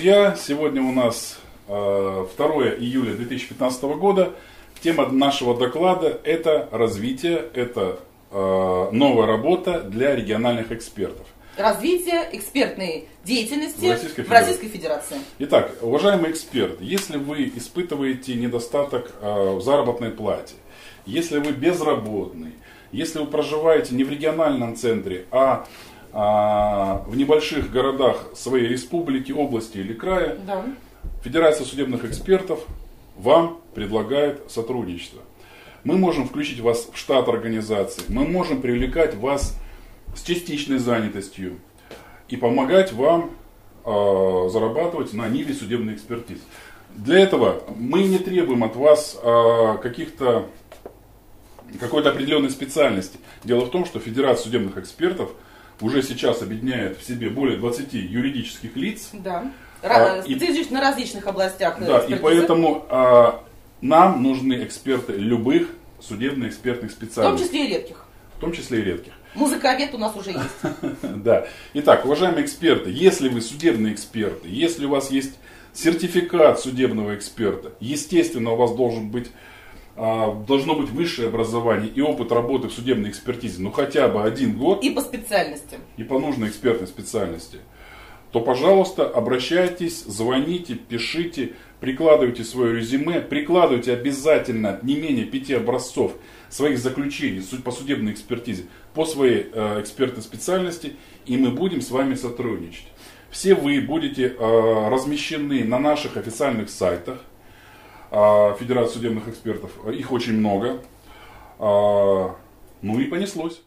друзья! Сегодня у нас 2 июля 2015 года. Тема нашего доклада – это развитие, это новая работа для региональных экспертов. Развитие экспертной деятельности в Российской Федерации. Итак, уважаемые эксперты, если вы испытываете недостаток в заработной плате, если вы безработный, если вы проживаете не в региональном центре, а в небольших городах своей республики, области или края, да. Федерация судебных экспертов вам предлагает сотрудничество. Мы можем включить вас в штат организации, мы можем привлекать вас с частичной занятостью и помогать вам зарабатывать на ниве судебной экспертизы. Для этого мы не требуем от вас какой-то определенной специальности. Дело в том, что Федерация судебных экспертов уже сейчас объединяет в себе более 20 юридических лиц. Да. Специализируясь на различных областях. Да, и поэтому нам нужны эксперты любых судебно-экспертных специальностей. В том числе и редких. В том числе и редких. Музыковед у нас уже есть. Да. Итак, уважаемые эксперты, если вы судебные эксперты, если у вас есть сертификат судебного эксперта, естественно, у вас должно быть высшее образование и опыт работы в судебной экспертизе, ну хотя бы 1 год. И по специальности. И по нужной экспертной специальности. То, пожалуйста, обращайтесь, звоните, пишите, прикладывайте свое резюме, прикладывайте обязательно не менее 5 образцов своих заключений по судебной экспертизе, по своей экспертной специальности, и мы будем с вами сотрудничать. Все вы будете размещены на наших официальных сайтах Федерации судебных экспертов, их очень много, ну и понеслось.